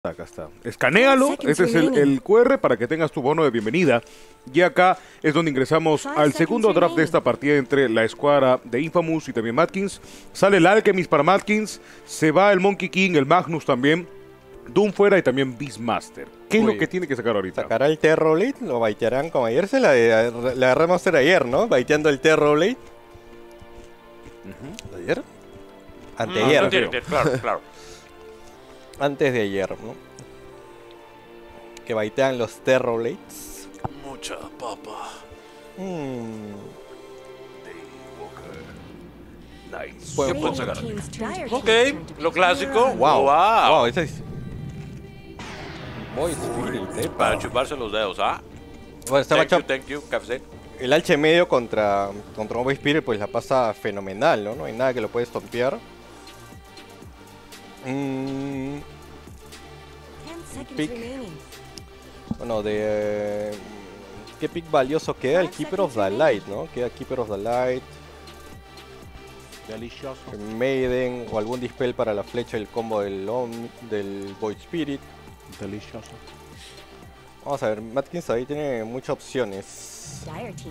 Acá está. Escanéalo, ese es el QR para que tengas tu bono de bienvenida. Y acá es donde ingresamos al segundo draft de esta partida entre la escuadra de Infamous y también Matkins. Sale el Alchemist para Matkins, se va el Monkey King, el Magnus también, Doom fuera y también Beastmaster. ¿Qué es lo que tiene que sacar ahorita? Sacará el Terrorblade, lo baitearán como ayer se la remaster ayer, ¿no? Baiteando el Terrorblade. ¿Ayer? Anteayer. Claro. Antes de ayer, ¿no? Que baitean los Terrorblades. Mucha papa. Nice. ¿Qué pueden sacar? Ok, lo clásico. Wow, ese es... Voy Spirit, Para chuparse los dedos, ¿ah? Bueno, está Thank you, café. el Alche medio contra Void Spirit pues la pasa fenomenal, ¿no? No hay nada que lo puede estompear. Pick. Bueno, ¿qué pick valioso queda? El Keeper of the Light, ¿no? Queda Keeper of the Light. Delicioso. Maiden o algún dispel para la flecha del combo del Void Spirit. Delicioso. Vamos a ver, Matkins ahí tiene muchas opciones.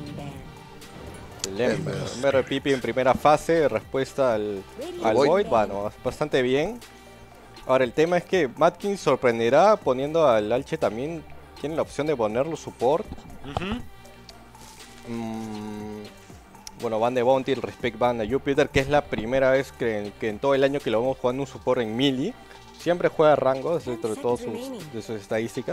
El Ember Pipi en primera fase, respuesta al Void, bueno, bastante bien. Ahora el tema es que Matkins sorprenderá poniendo al Alche también, tiene la opción de ponerlo support. Bueno, van de Bounty, el Respect van de Jupiter, que es la primera vez que en todo el año que lo vamos jugando un support en melee. Siempre juega rango, dentro de todas sus estadísticas.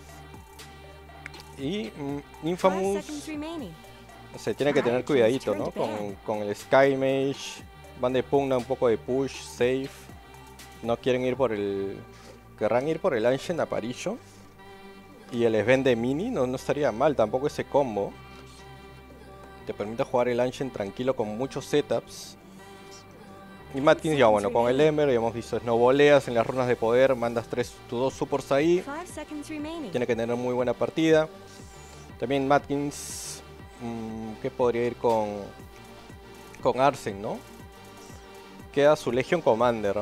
Y Infamous, no sé, tiene que tener cuidadito, ¿no? Con el Sky Mage, van de pugna, un poco de push, safe. No quieren ir por el... Querrán ir por el Ancient Apparition. Y el Sven de Mini, no estaría mal tampoco ese combo. Te permite jugar el Ancient tranquilo con muchos setups. Y Matkins ya bueno, con el Ember ya hemos visto snowboleas en las runas de poder, mandas tus dos supports ahí. Tiene que tener muy buena partida. También Matkins, que podría ir con Arsene, ¿no? Queda su Legion Commander.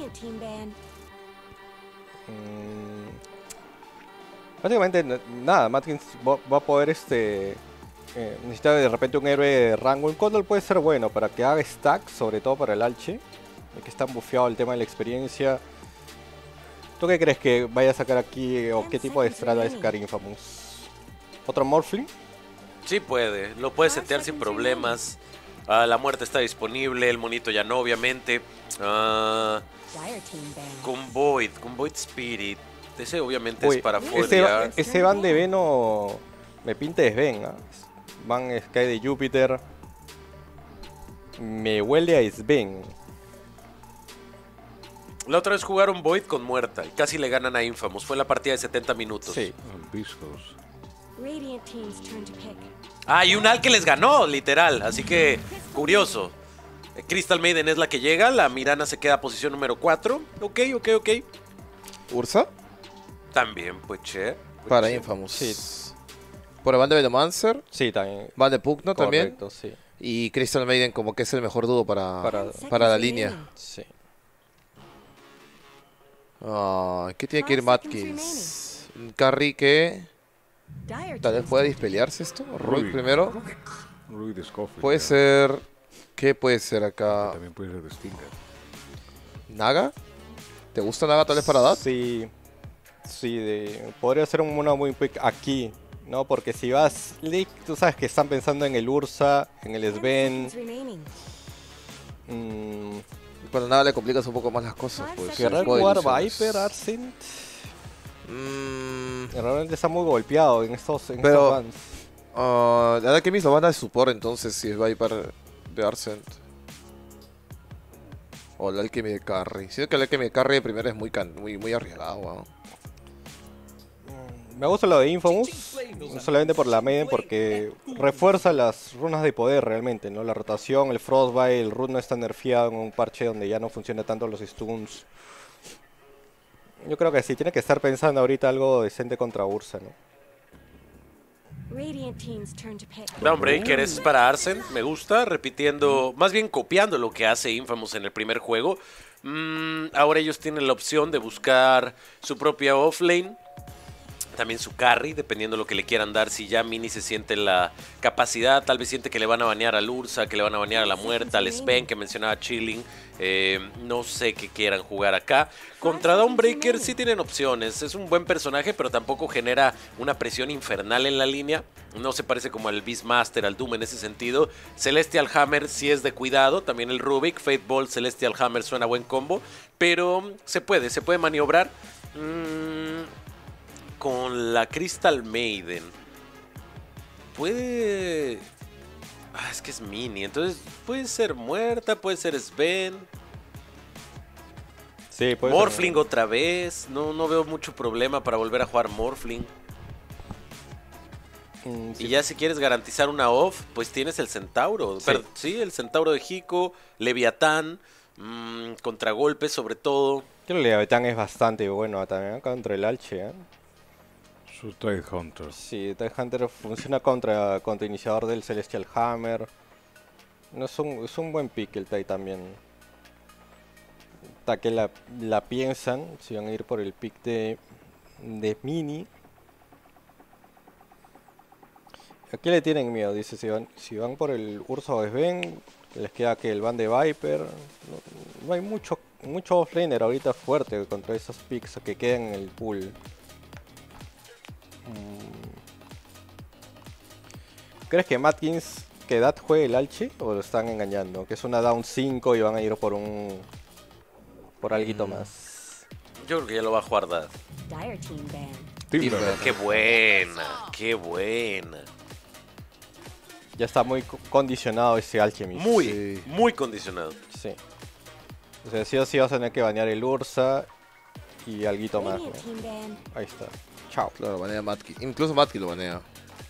Básicamente nada, Matkins va a poder necesita de repente un héroe de rango. Un Condor puede ser bueno para que haga stack, sobre todo para el Alche, que está bufeado el tema de la experiencia. ¿Tú qué crees que vaya a sacar aquí o qué tipo de strat va a sacar Infamous? ¿Otro Morphling? Sí puede, lo puede setear sin problemas. La muerte está disponible, el monito ya no, obviamente. Con Void Spirit. Ese obviamente es para foldear. Ese Van de Veno me pinta de Sven, ¿eh? Van Sky de Júpiter. Me huele a Sven. La otra vez jugaron Void con Muerta y casi le ganan a Infamous. Fue la partida de 70 minutos. Sí. Y un Al que les ganó, literal. Así que, curioso. Crystal Maiden es la que llega. La Mirana se queda a posición número 4. Ok. ¿Ursa? También, pues che. Para Infamous. Sí. Por el van de Venomancer. Sí, también. Van de Pugno también. Correcto, sí. Y Crystal Maiden como que es el mejor dúo para la línea. Sí. ¿Qué tiene que ir Matkins? Un carry que tal vez pueda dispelearse esto. Rui primero. Rui de Scofield. Puede ser... ¿Qué puede ser acá? También puede ser de Stinger. ¿Naga? ¿Te gusta Naga tal vez para DAT? Sí. Podría ser una muy pick aquí, ¿no? Porque si vas League, tú sabes que están pensando en el Ursa, en el Sven. Cuando Naga le complicas un poco más las cosas, pues. ¿Querrá Puede jugar ilusiones. Viper, Arsene? Realmente está muy golpeado en estos Pero bans. la Alchemist lo van a support entonces si es Viper de Arsent. O el Alchemy de Carry. Siento que el Alchemy de Carry de primera es muy arriesgado, ¿no? Me gusta lo de Infamous, solamente por la Maiden, porque refuerza las runas de poder realmente, ¿no? La rotación, el Frostbite, el Root no está nerfeado en un parche donde ya no funciona tanto los stuns. Yo creo que sí, tiene que estar pensando ahorita algo decente contra Ursa, ¿no? Dawnbreaker es para Arsene, me gusta, repitiendo, más bien copiando lo que hace Infamous en el primer juego. Ahora ellos tienen la opción de buscar su propia offlane. También su carry, dependiendo de lo que le quieran dar. Si ya Mini se siente la capacidad, tal vez siente que le van a banear al Ursa, que le van a banear a la Muerta, al Sven que mencionaba Chilling. No sé qué quieran jugar acá. Contra Dawnbreaker sí tienen opciones. Es un buen personaje, pero tampoco genera una presión infernal en la línea. No se parece como al Beastmaster, al Doom en ese sentido. Celestial Hammer sí es de cuidado. También el Rubik, Fate Ball, Celestial Hammer suena buen combo. Pero se puede maniobrar. Con la Crystal Maiden puede... es que es Mini, entonces puede ser Muerta, puede ser Sven. Sí, puede Morphling ser. otra vez. No veo mucho problema para volver a jugar Morphling. Sí. Y ya si quieres garantizar una off, pues tienes el Centauro. Sí. Sí, el Centauro de Hiko, Leviatán, contragolpe sobre todo. Creo que Leviatán es bastante bueno también contra el Alche, ¿eh? Su Tide Hunter. Sí, Tide Hunter funciona contra iniciador del Celestial Hammer. No, es un buen pick el Tide también. Hasta que la piensan, si van a ir por el pick de Mini. ¿A qué le tienen miedo? Dice, si van por el Ursa o Sven, que les queda que el Van de Viper. No hay mucho offlaner ahorita fuerte contra esos picks que quedan en el pool. ¿Crees que Matkins que Dad juegue el Alchi o lo están engañando? Que es una down 5 y van a ir por alguito más. Yo creo que ya lo va a jugar Dad. Timber. Qué buena. Ya está muy condicionado ese Alchemist. Muy condicionado. Sí. O sea, sí o sí vas a tener que banear el Ursa y alguito más, ¿no? Ahí está. Chao. Claro, banea Matkins. Incluso Matkins lo banea.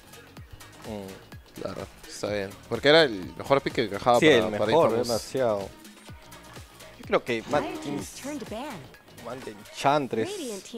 Claro, está bien. Porque era el mejor pick que encajaba Sí, para el mejor, Infamous. demasiado. Yo creo que Matkins manda Enchantress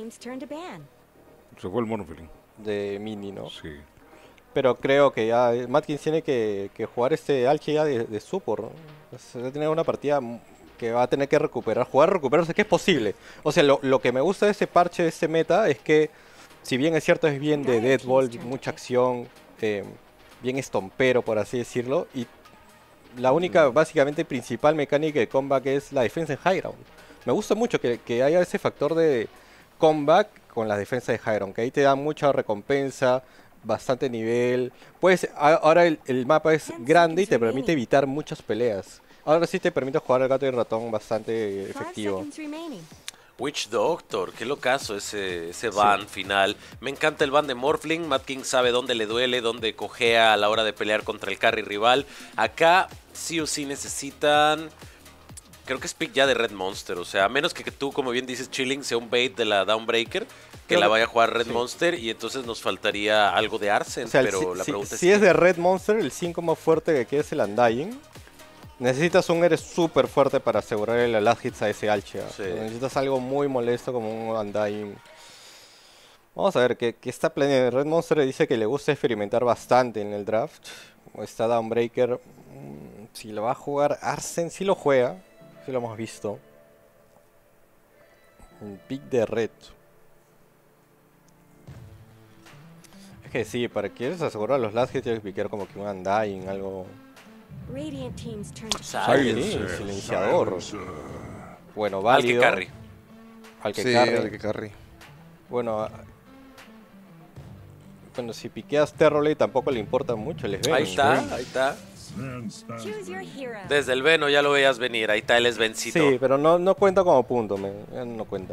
Se fue el Morphling. de Mini, ¿no? Sí. Pero creo que ya Matkins tiene que jugar este Alchi ya de support, ¿no? Va a tener una partida que va a tener que recuperarse, que es posible. O sea, lo que me gusta de este parche, de este meta, es que si bien es cierto, es bien de Deadball, mucha acción, bien estompero, por así decirlo, y la única, básicamente, principal mecánica de comeback es la defensa en high ground. Me gusta mucho que haya ese factor de comeback con la defensa de high ground, que ahí te da mucha recompensa, bastante nivel. Pues ahora el mapa es grande y te permite evitar muchas peleas. Ahora sí te permite jugar al gato y ratón bastante efectivo. Witch Doctor, qué locazo ese ban final. Me encanta el ban de Morphling. Matkins sabe dónde le duele, dónde cojea a la hora de pelear contra el carry rival. Acá sí o sí necesitan... Creo que es pick ya de Red Monster. O sea, a menos que tú, como bien dices, Chilling sea un bait de la Dawnbreaker, que la vaya a jugar Red Monster, y entonces nos faltaría algo de Arsen. O sea, pero la pregunta si es de Red Monster, el 5 más fuerte que queda es el Undying. Necesitas un Eres súper fuerte para asegurar el last hits a ese Alchea. Sí. Necesitas algo muy molesto como un Undying. Vamos a ver, que esta plane Red Monster dice que le gusta experimentar bastante en el draft. Está Dawnbreaker. Si lo va a jugar Arsen, sí lo juega. Sí lo hemos visto. Un pick de Red. Es que sí, para que asegurar los last hits tienes que piquear como que un Undying, algo... Silencer. Silenciador. Bueno, Al válido. que carry. Al que Sí, carry. al que carry. Bueno, si piqueas Terrorley tampoco le importa mucho el Sven. Ahí está. Desde el Veno ya lo veías venir. Ahí está el Svencito. Sí, pero no cuenta como punto. No cuenta.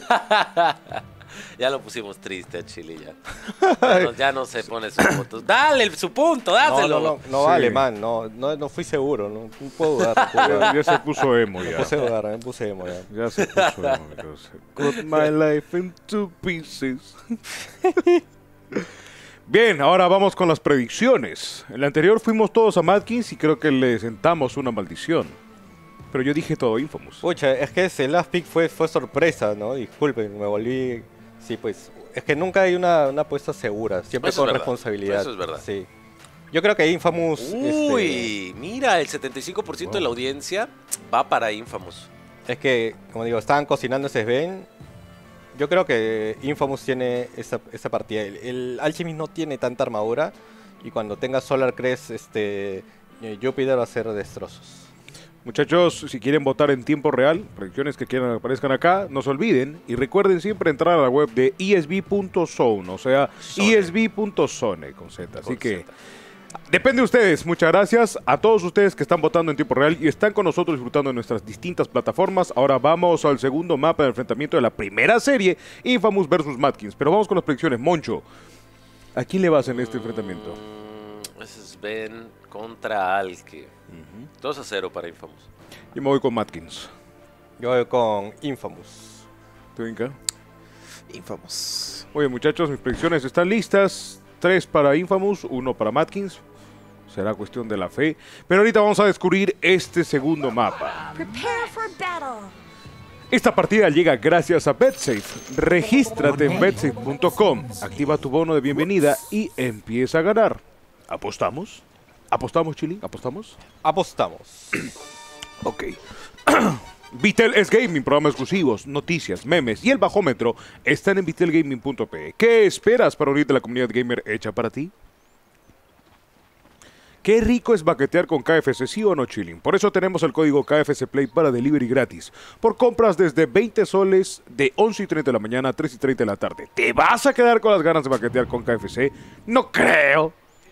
Ya lo pusimos triste a Chile ya. Ya no se pone sus puntos. Dale su punto, dáselo. No Sí. vale, man. No fui seguro. No puedo dudar. Ya se puso emo Me ya. puse a dudar, me puse emo ya. Ya se puso emo. Entonces. Cut my life into pieces. Bien, ahora vamos con las predicciones. En la anterior fuimos todos a Matkins y creo que le sentamos una maldición. Pero yo dije todo Infamous. Pucha, es que ese last pick fue sorpresa, ¿no? Disculpen, me volví... Sí, pues, es que nunca hay una apuesta segura, siempre Eso con es verdad, responsabilidad. eso es verdad. Sí. Yo creo que Infamous... Uy, mira, el 75% de la audiencia va para Infamous. Es que, como digo, estaban cocinando ese Sven. Yo creo que Infamous tiene esa partida. El Alchemist no tiene tanta armadura. Y cuando tenga Solar Crest, Jupiter va a hacer destrozos. Muchachos, si quieren votar en tiempo real, predicciones que quieran que aparezcan acá, no se olviden. Y recuerden siempre entrar a la web de esb.zone, o sea, esb.zone con Z. Así que depende de ustedes. Muchas gracias a todos ustedes que están votando en tiempo real y están con nosotros disfrutando de nuestras distintas plataformas. Ahora vamos al segundo mapa de enfrentamiento de la primera serie, Infamous versus Matkins. Pero vamos con las predicciones. Moncho, ¿a quién le vas en este enfrentamiento? Ese es Sven contra Alke. 2-0 para Infamous. Yo me voy con Matkins. Yo voy con Infamous. ¿Tú, Inca? Infamous. Oye, muchachos, mis predicciones están listas. 3 para Infamous, 1 para Matkins. Será cuestión de la fe. Pero ahorita vamos a descubrir este segundo mapa. Esta partida llega gracias a BetSafe. Regístrate en betsafe.com, activa tu bono de bienvenida y empieza a ganar. ¿Apostamos? ¿Apostamos, Chili? ¿Apostamos? Apostamos. Ok. Vitel es Gaming, programas exclusivos, noticias, memes y el bajómetro están en vitelgaming.pe. ¿Qué esperas para unirte a la comunidad gamer hecha para ti? Qué rico es baquetear con KFC, ¿sí o no, Chilling? Por eso tenemos el código KFC Play para delivery gratis. Por compras desde 20 soles de 11:30 de la mañana a 3:30 de la tarde. ¿Te vas a quedar con las ganas de baquetear con KFC? No creo.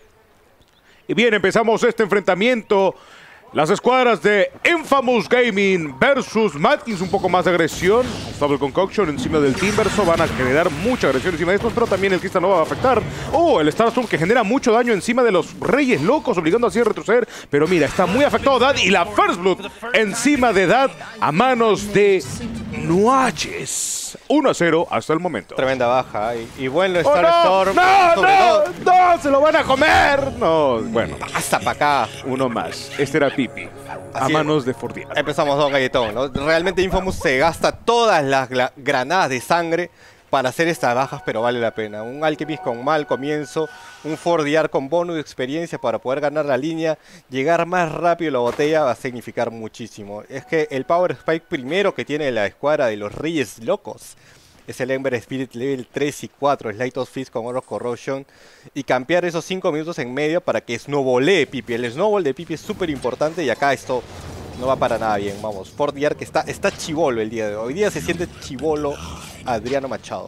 Y bien, empezamos este enfrentamiento. Las escuadras de Infamous Gaming versus Matkins, un poco más de agresión. Stable Concoction encima del Timberso, van a generar mucha agresión encima de estos, pero también el Crystal no va a afectar. El Starstorm que genera mucho daño encima de los Reyes Locos, obligando así a retroceder. Pero mira, está muy afectado Dad y la First Blood encima de Dad a manos de Nuages. 1-0 hasta el momento. Tremenda baja. Y bueno, Starstorm. ¡No! ¡Se lo van a comer! No, bueno. Hasta para acá. Uno más. Este era Pipi. A manos de Fordier. Empezamos Don Galletón, ¿no? Realmente Infamous se gasta todas las granadas de sangre para hacer estas bajas, pero vale la pena. Un Alchemist con mal comienzo, un Fordier con bonus de experiencia para poder ganar la línea, llegar más rápido a la botella va a significar muchísimo. Es que el Power Spike primero que tiene la escuadra de los Reyes Locos es el Ember Spirit level 3 y 4, Light of Fist con Oro Corrosion, y campear esos 5 minutos en medio para que snowballee Pipi. El snowball de Pipi es súper importante y acá esto no va para nada bien. Vamos, Fordier que está chibolo el día de hoy. Hoy día se siente chibolo Adriano Machado.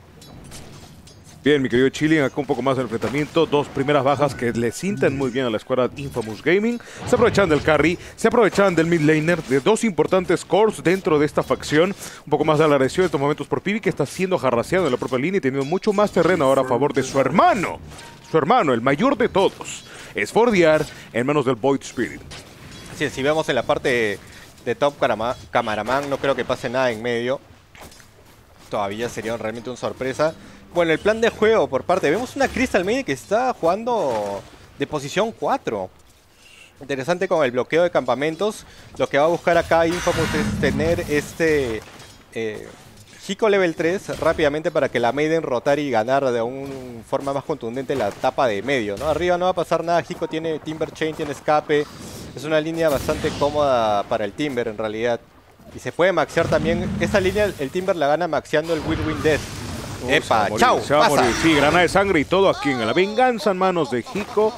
Bien, mi querido Chilling, acá un poco más del enfrentamiento. 2 primeras bajas que le sientan muy bien a la escuadra Infamous Gaming. Se aprovechan del carry, se aprovechan del mid laner, de 2 importantes cores dentro de esta facción. Un poco más de la agresión en estos momentos por Pibi, que está siendo jarraseado en la propia línea y teniendo mucho más terreno ahora a favor de su hermano. Su hermano, el mayor de todos, es Fordier en manos del Void Spirit. Así es, si vemos en la parte de Top Cameraman, no creo que pase nada en medio. Todavía sería realmente una sorpresa. Bueno, el plan de juego por parte... Vemos una Crystal Maiden que está jugando de posición 4. Interesante con el bloqueo de campamentos. Lo que va a buscar acá Infamous es tener este Hiko level 3 rápidamente para que la Maiden rotar y ganar de una forma más contundente la etapa de medio, ¿no? Arriba no va a pasar nada. Hiko tiene Timber Chain, tiene escape. Es una línea bastante cómoda para el Timber en realidad. Y se puede maxear también. Esta línea el Timber la gana maxeando el Win-Win Death. ¡Epa! ¡Chao! Se va a morir. Sí, granada de sangre y todo aquí en la venganza en manos de Hiko.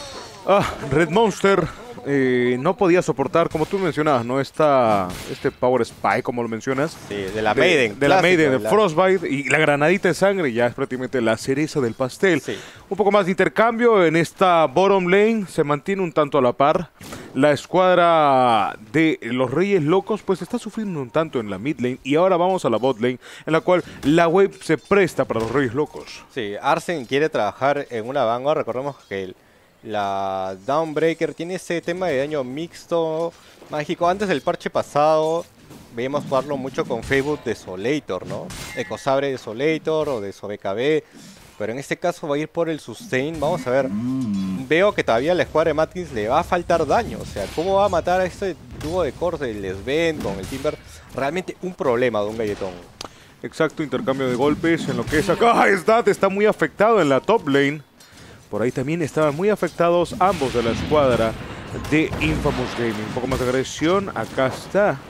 Red Monster no podía soportar, como tú mencionabas, ¿no? Este Power Spike, como lo mencionas. Sí, de la Maiden. De la Maiden, de Frostbite. Y la granadita de sangre ya es prácticamente la cereza del pastel. Sí. Un poco más de intercambio en esta bottom lane. Se mantiene un tanto a la par. La escuadra de los Reyes Locos pues está sufriendo un tanto en la mid lane. Y ahora vamos a la bot lane, en la cual la wave se presta para los Reyes Locos. Sí, Arsene quiere trabajar en una vanguard. Recordemos que la Dawnbreaker tiene ese tema de daño mixto mágico. Antes del parche pasado veíamos jugarlo mucho con Facebook Desolator, ¿no? Ecosabre Desolator o de SoBKB. Pero en este caso va a ir por el sustain. Vamos a ver. Veo que todavía a la escuadra de Matkins le va a faltar daño. O sea, ¿cómo va a matar a este dúo de cores del Sven con el Timber? Realmente un problema de un galletón. Exacto, intercambio de golpes en lo que es acá. Está muy afectado en la top lane. Por ahí también estaban muy afectados ambos de la escuadra de Infamous Gaming. Un poco más de agresión. Acá está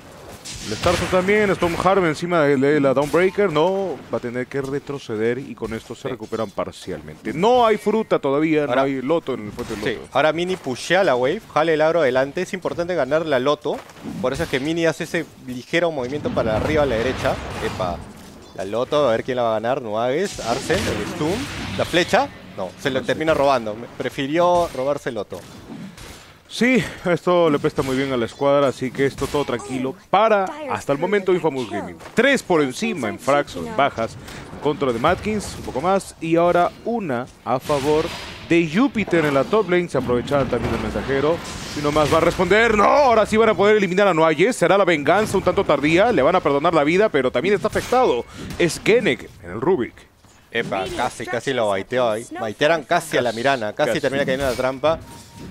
El Starzo también, Stormharm encima de la Dawnbreaker, no, va a tener que retroceder y con esto se recuperan parcialmente. No hay fruta todavía, no hay loto en el fuerte del loto. Ahora Mini pushea la wave, jale el agro adelante, es importante ganar la loto, por eso es que Mini hace ese ligero movimiento para arriba a la derecha. Epa, la loto, a ver quién la va a ganar, Nuages, Arsen, el stun, la flecha, no, se lo termina robando, prefirió robarse el loto. Sí, esto le presta muy bien a la escuadra, así que esto todo tranquilo para, hasta el momento, Infamous Gaming. 3 por encima en frags o en bajas, en contra de Matkins, un poco más, y ahora una a favor de Júpiter en la top lane. Se aprovechaba también el mensajero, y nomás va a responder, no, ahora sí van a poder eliminar a Nuages, será la venganza un tanto tardía, le van a perdonar la vida, pero también está afectado, es Kenneck en el Rubik. Epa, casi lo baiteó ahí, baitearon casi a la Mirana, casi termina cayendo en la trampa.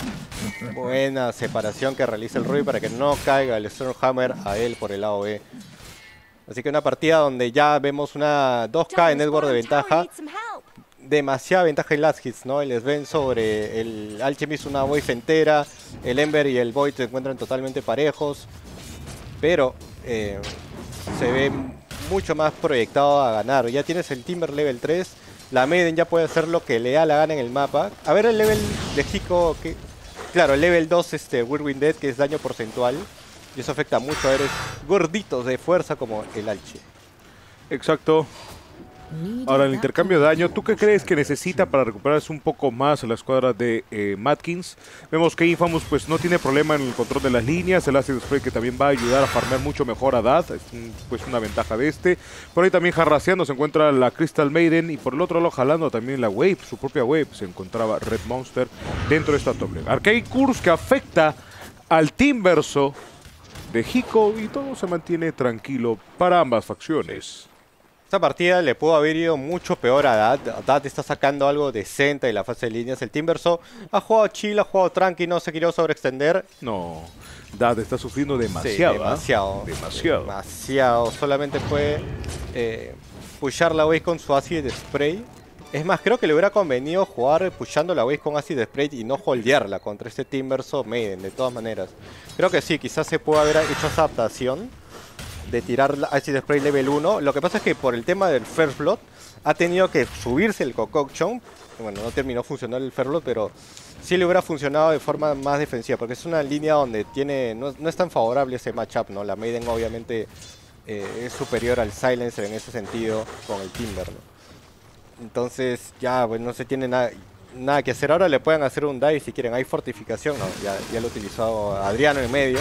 Buena separación que realiza el Rubik para que no caiga el Stormhammer a él por el lado B. Así que una partida donde ya vemos una 2K en network de ventaja. Demasiada ventaja en last hits, ¿no? El Sven sobre el Alchemist, una wave entera. El Ember y el Void se encuentran totalmente parejos. Pero se ve mucho más proyectado a ganar. Ya tienes el Timber level 3. La Maiden ya puede hacer lo que le da la gana en el mapa. A ver el level de Hiko que... Claro, el level 2 Whirlwind Dead, que es daño porcentual. Y eso afecta mucho a eres gorditos de fuerza como el Alchi. Exacto. Ahora el intercambio de daño, ¿tú qué crees que necesita para recuperarse un poco más la escuadra de Matkins? Vemos que Infamous pues no tiene problema en el control de las líneas, el Acid Spray que también va a ayudar a farmear mucho mejor a Dad, es pues una ventaja de este. Por ahí también jarraseando se encuentra la Crystal Maiden y por el otro lado jalando también la Wave, su propia Wave, se encontraba Red Monster dentro de esta top lane. Arcade Curse que afecta al Team Verso de Hiko y todo se mantiene tranquilo para ambas facciones. Esta partida le pudo haber ido mucho peor a Dad. Dad está sacando algo decente de la fase de líneas. El Team Verso ha jugado chill, ha jugado tranqui, no se quiere sobreextender. No, Dad está sufriendo demasiado. Sí, demasiado. Demasiado. Solamente fue pushar la wave con su Acid Spray. Es más, creo que le hubiera convenido jugar pushando la wave con Acid Spray y no holdearla contra este Team Verso Maiden, de todas maneras. Creo que sí, quizás se pudo haber hecho esa adaptación de tirar la Acid Spray level 1. Lo que pasa es que por el tema del First Blood ha tenido que subirse el Concoction. Bueno, no terminó funcionando el First Blood, pero sí le hubiera funcionado de forma más defensiva, porque es una línea donde no es tan favorable ese matchup, ¿no? La Maiden obviamente es superior al Silencer en ese sentido con el Timber, ¿no? Entonces ya pues, no se tiene nada que hacer. Ahora le pueden hacer un dive si quieren. Hay fortificación, no, ya lo utilizó Adriano en medio.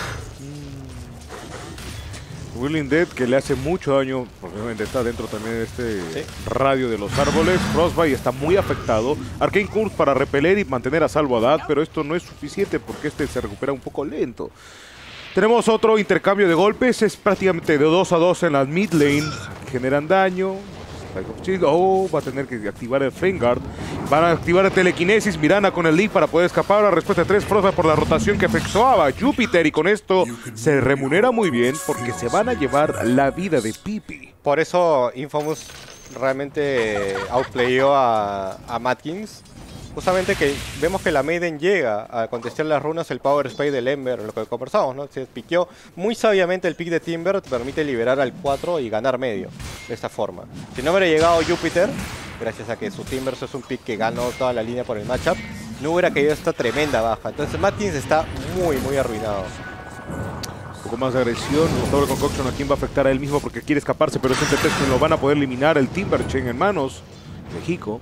Whirlwind Dead que le hace mucho daño, obviamente está dentro también de este radio de los árboles. Frostbite está muy afectado. Arcane Curse para repeler y mantener a salvo a Dad, pero esto no es suficiente porque este se recupera un poco lento. Tenemos otro intercambio de golpes, es prácticamente de 2 a 2 en la mid lane. Generan daño. Oh, va a tener que activar el Fenguard. Van a activar el Telequinesis. Mirana con el lead para poder escapar. La respuesta de 3 Frostbite por la rotación que efectuaba Júpiter. Y con esto se remunera muy bien porque se van a llevar la vida de Pipi. Por eso Infamous realmente outplayó a Matkins. Justamente que vemos que la Maiden llega a contestar las runas, el Power Spray del Ember, lo que conversamos, ¿no? Se piqueó muy sabiamente el pick de Timber, te permite liberar al 4 y ganar medio, de esta forma. Si no hubiera llegado Júpiter, gracias a que su Timber es un pick que ganó toda la línea por el matchup, no hubiera caído esta tremenda baja. Entonces Matkins está muy arruinado. Un poco más de agresión, Gustavo Concoction a quien va a afectar a él mismo porque quiere escaparse, pero ese test lo van a poder eliminar el Timber Chain en manos de Hiko.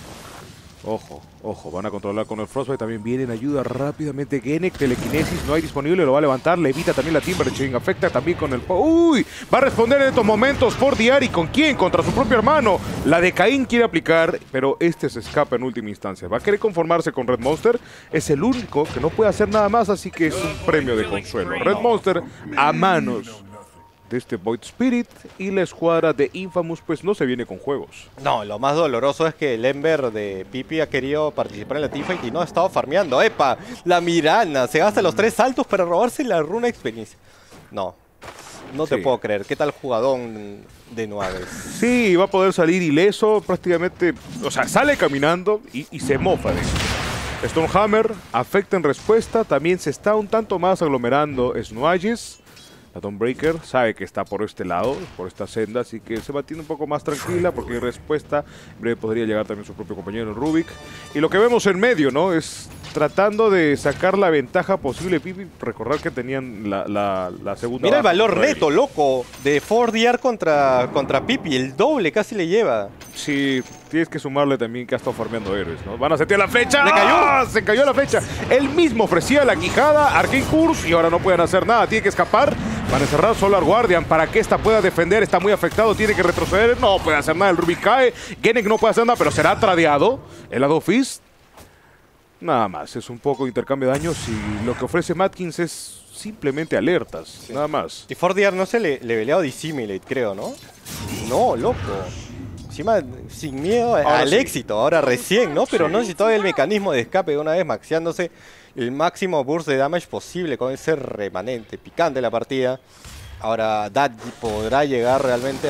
Ojo, van a controlar con el Frostbite, también viene en ayuda rápidamente Kenneck, Telequinesis no hay disponible, lo va a levantar, le evita también la Timber Chain, afecta también con el... ¡Uy! Va a responder en estos momentos por Diari, ¿con quién? Contra su propio hermano, la de Caín quiere aplicar, pero este se escapa en última instancia, va a querer conformarse con Red Monster, es el único que no puede hacer nada más, así que es un premio de consuelo. Red Monster a manos de este Void Spirit y la escuadra de Infamous pues no se viene con juegos. No, lo más doloroso es que el Ember de Pipi ha querido participar en la teamfight y no ha estado farmeando. ¡Epa! La Mirana se gasta los 3 saltos para robarse la runa experiencia. No te puedo creer. ¿Qué tal jugadón de Nuages? Sí, va a poder salir ileso prácticamente, o sea, sale caminando y se mofa de eso. Stormhammer afecta en respuesta, también se está un tanto más aglomerando Nuages. La Dawnbreaker sabe que está por este lado, por esta senda, así que se mantiene un poco más tranquila porque en respuesta en breve podría llegar también su propio compañero Rubik. Y lo que vemos en medio, ¿no? Es tratando de sacar la ventaja posible. Pipi, recordar que tenían la segunda. Mira el valor neto, loco, de 4DR contra Pipi, el doble casi le lleva. Sí, tienes que sumarle también que ha estado farmeando héroes, ¿no? Van a setear la flecha. ¡Le cayó! ¡Ah! Se cayó la flecha. Él mismo ofrecía la quijada, Arcane Curse, y ahora no pueden hacer nada. Tiene que escapar. Van a encerrar Solar Guardian para que esta pueda defender. Está muy afectado, tiene que retroceder. No puede hacer nada. El Rubik cae. Gennett no puede hacer nada, pero será tradeado. El Shadow Fist. Nada más. Es un poco de intercambio de daños y lo que ofrece Matkins es simplemente alertas. Sí. Nada más. Y 4DR no se le leveleado Dissimulate, creo, ¿no? No, loco. Encima, sin miedo al éxito, ahora recién, ¿no? Pero no necesitaba el mecanismo de escape de una vez maxeándose el máximo burst de damage posible con ese remanente picante de la partida. Ahora, Dad podrá llegar realmente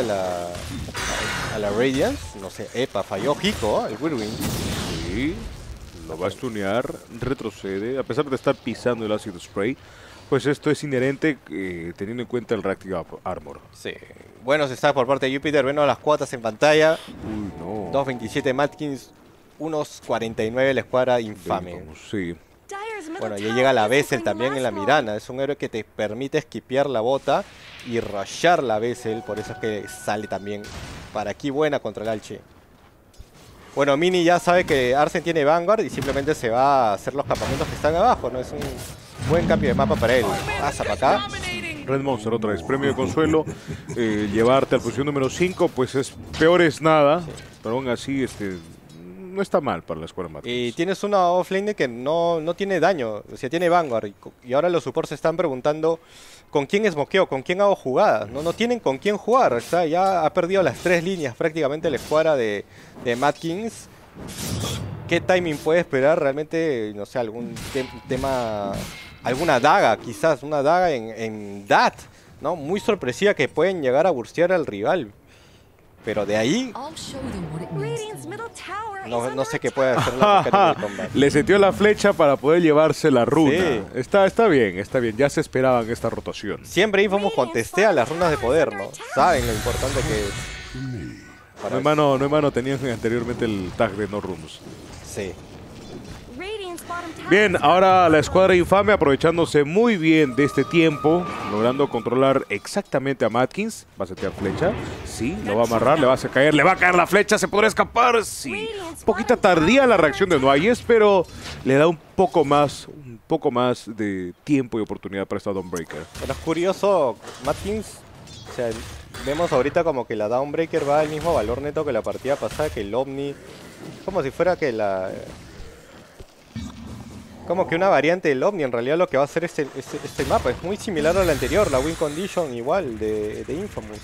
a la Radiance. No sé, epa, falló Hiko, el Whirlwind. Sí, lo va a stunear, retrocede, a pesar de estar pisando el Acid Spray. Pues esto es inherente teniendo en cuenta el Reactive Armor. Sí. Buenos está por parte de Júpiter. Vemos las cuotas en pantalla. Uy, no. 2.27 Matkins, unos 49 la escuadra infame. Sí. Bueno, ya llega la Vessel también en la Mirana. Es un héroe que te permite esquipear la bota y rushear la Vessel. Por eso es que sale también para aquí buena contra el Alche. Bueno, Mini ya sabe que Arsene tiene Vanguard y simplemente se va a hacer los campamentos que están abajo, ¿no? Es un buen cambio de mapa para él. Pasa para acá. Red Monster otra vez, premio de consuelo. Llevarte a la posición número 5, pues es peor es nada. Sí. Pero aún así, no está mal para la escuadra Matkins. Y tienes una offlane que no tiene daño, o sea, tiene Vanguard. Y ahora los supports se están preguntando con quién esmoqueo, con quién hago jugadas. No tienen con quién jugar. O sea, ya ha perdido las 3 líneas prácticamente la escuadra de Matkins. ¿Qué timing puede esperar realmente? No sé, algún tema, alguna daga, quizás, una daga en DAT, ¿no? Muy sorpresiva que pueden llegar a burstear al rival. Pero de ahí no sé qué puede hacer la mecánica del combate. Le setió la flecha para poder llevarse la runa. Sí. Está bien, está bien. Ya se esperaban esta rotación. Siempre Infamous contestea las runas de poder, ¿no? Saben lo importante que es. No, hermano, tenían anteriormente el tag de No Rooms. Sí. Bien, ahora la escuadra infame aprovechándose muy bien de este tiempo, logrando controlar exactamente a Matkins. Va a setear flecha, sí, lo va a amarrar, le va a caer la flecha, se podrá escapar, sí. Un poquito tardía la reacción de Nuayes, pero le da un poco más de tiempo y oportunidad para esta Dawnbreaker. Pero es curioso, Matkins, o sea, vemos ahorita como que la Dawnbreaker va al mismo valor neto que la partida pasada, que el Omni, como si fuera que como que una variante del Omni. En realidad lo que va a hacer este mapa es muy similar al anterior, la win condition igual de Infamous.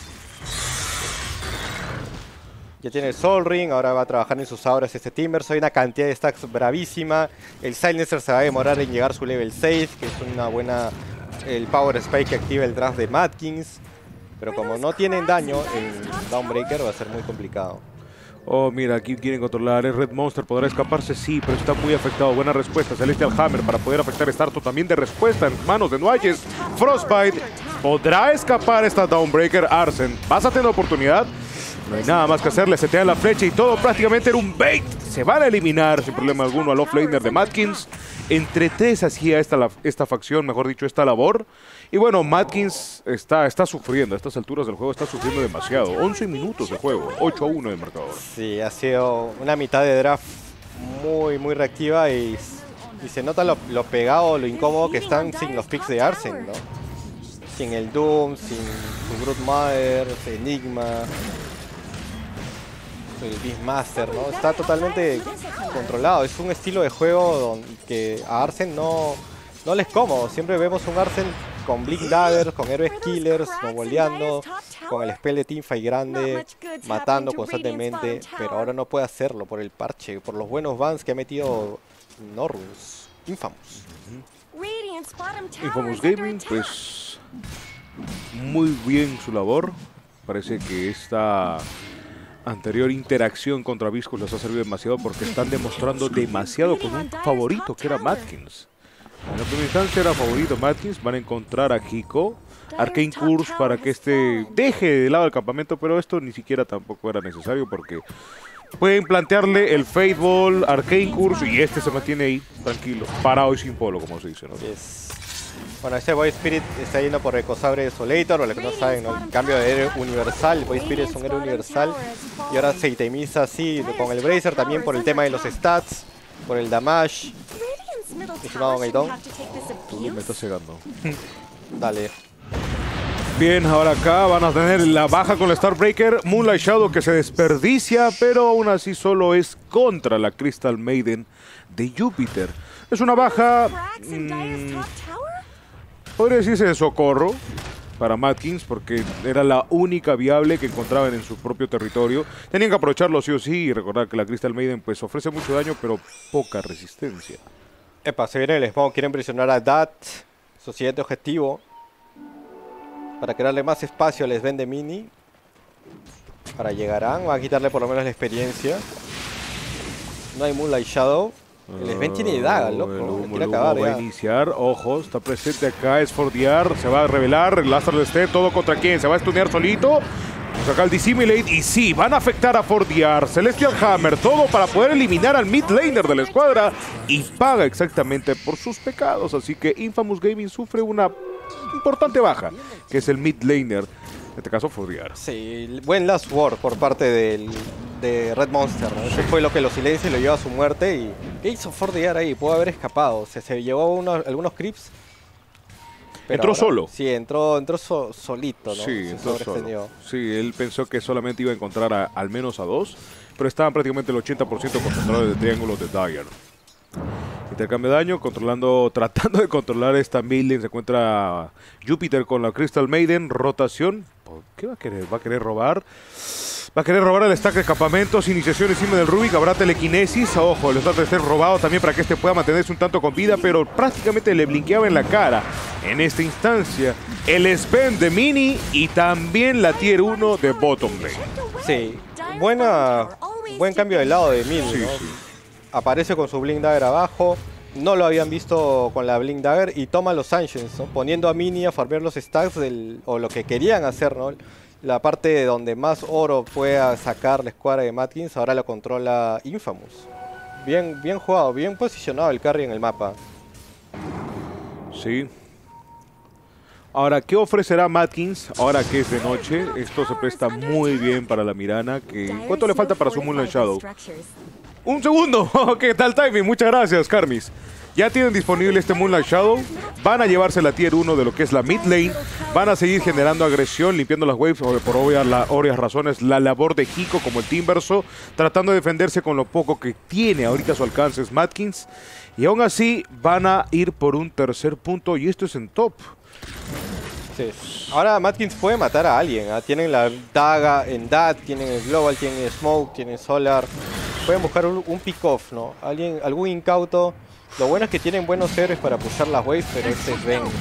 Ya tiene el Soul Ring, ahora va a trabajar en sus auras este Timbersaw. Hay una cantidad de stacks bravísima. El Silencer se va a demorar en llegar a su level 6, que es una buena... el Power Spike que activa el draft de Matkins. Pero como no tienen daño, el Dawnbreaker va a ser muy complicado. Oh, mira, aquí quieren controlar. ¿El Red Monster podrá escaparse? Sí, pero está muy afectado. Buena respuesta. Celestial Hammer para poder afectar a Starto. También de respuesta en manos de Nuayes. Frostbite. ¿Podrá escapar esta Dawnbreaker? Arsene, ¿vas a tener oportunidad? No hay nada más que hacer. Le setean la flecha y todo prácticamente era un bait. Se van a eliminar sin problema alguno al offlaner de Matkins. Entre 3 hacía esta facción, mejor dicho, esta labor. Y bueno, Matkins está sufriendo. A estas alturas del juego está sufriendo demasiado. 11 minutos de juego, 8-1 en el marcador. Sí, ha sido una mitad de draft muy, muy reactiva y se nota lo pegado, lo incómodo que están sin los picks de Arsene, ¿no? Sin el Doom, sin su Broodmother, Enigma, el Beastmaster, ¿no? Está totalmente controlado. Es un estilo de juego que a Arsene no les es cómodo. Siempre vemos un Arsene con Blink Daggers, con héroes killers, snowballeando, con el spell de teamfight grande, matando constantemente, pero ahora no puede hacerlo por el parche, por los buenos bans que ha metido Norrus, Infamous. Infamous Gaming, pues muy bien su labor. Parece que esta anterior interacción contra Viscus les ha servido demasiado porque están demostrando demasiado con un favorito que era Matkins. En la primera instancia era favorito Matkins, van a encontrar a Hiko. Arcane Curse para que deje de lado el campamento, pero esto ni siquiera tampoco era necesario porque pueden plantearle el Fate Ball, Arcane Curse y se mantiene ahí tranquilo, parado y sin polo, como se dice, ¿no? Yes. Bueno, este Void Spirit está yendo por Ecosabre Desolator, o lo que no saben, ¿no? El cambio de héroe universal. El Void Spirit es un héroe universal y ahora se itemiza así con el Bracer también por el tema de los stats, por el damage. Estimado Gaitón, Tú me estás cegando. dale. Bien, ahora acá van a tener la baja con la Starbreaker. Moonlight Shadow que se desperdicia, pero aún así solo es contra la Crystal Maiden de Júpiter. Es una baja, podría decirse de socorro para Matkins, porque era la única viable que encontraban en su propio territorio. Tenían que aprovecharlo sí o sí y recordar que la Crystal Maiden pues ofrece mucho daño, pero poca resistencia. Epa, se viene el Smoke, quieren presionar a Dat, su siguiente objetivo. Para crearle más espacio les vende Mini. Ahora llegarán, van a quitarle por lo menos la experiencia. No hay Moonlight Shadow. El Sven tiene daga, loco. El humo acabar, va a iniciar. Ojo, está presente acá. Es Fordiar. Se va a revelar. El Astral Esté. ¿Todo contra quién? Se va a stunear solito. Saca el Dissimilate. Y sí, van a afectar a Fordiar. Celestial Hammer. Todo para poder eliminar al mid laner de la escuadra. Y paga exactamente por sus pecados. Así que Infamous Gaming sufre una importante baja, que es el mid laner. En este caso, Fordiar. Sí, buen last word por parte de Red Monster, ¿no? Eso fue lo que lo silencia y lo lleva a su muerte. ¿Y qué hizo Fordiar ahí? Pudo haber escapado. Se llevó algunos creeps. Entró ahora, solo. Sí, entró solito, ¿no? Sí, entró solo. Sí, él pensó que solamente iba a encontrar al menos a dos, pero estaban prácticamente el 80% concentrados de triángulos de Dire. Intercambio de daño, tratando de controlar esta midlane. Se encuentra Júpiter con la Crystal Maiden. Rotación. ¿Qué va a querer? ¿Va a querer robar? Va a querer robar el stack de campamentos. Iniciación encima del Rubik. Habrá telequinesis. Ojo, el stack de ser robado también para que pueda mantenerse un tanto con vida, pero prácticamente le blinqueaba en la cara. En esta instancia, el Sven de Mini y también la Tier 1 de Bottom Lane. Sí, buen cambio de lado de Mini, ¿no? Sí. Aparece con su Blink Dagger abajo. No lo habían visto con la Blink Dagger y toma los Ancients, ¿no? Poniendo a Mini a farmear los stacks o lo que querían hacer, ¿no? La parte donde más oro pueda sacar la escuadra de Matkins, ahora lo controla Infamous. Bien jugado, bien posicionado el carry en el mapa. Sí. Ahora, ¿qué ofrecerá Matkins ahora que es de noche? Esto se presta muy bien para la Mirana. ¿Cuánto le falta para su Moonlight Shadow? ¡Un segundo! ¿Qué tal timing? Muchas gracias, Carmis. Ya tienen disponible este Moonlight Shadow. Van a llevarse la Tier 1 de lo que es la mid lane. Van a seguir generando agresión, limpiando las waves por obvias razones. La labor de Hiko como el Timbersaw, tratando de defenderse con lo poco que tiene ahorita a su alcance es Matkins. Y aún así van a ir por un tercer punto y esto es en top. Sí. Ahora Matkins puede matar a alguien, ¿eh? Tienen la daga en DAT, tienen el Global, tienen el Smoke, tienen Solar. Pueden buscar un pick-off, ¿no? Algún incauto. Lo bueno es que tienen buenos héroes para pushar las waves, pero este es Sven.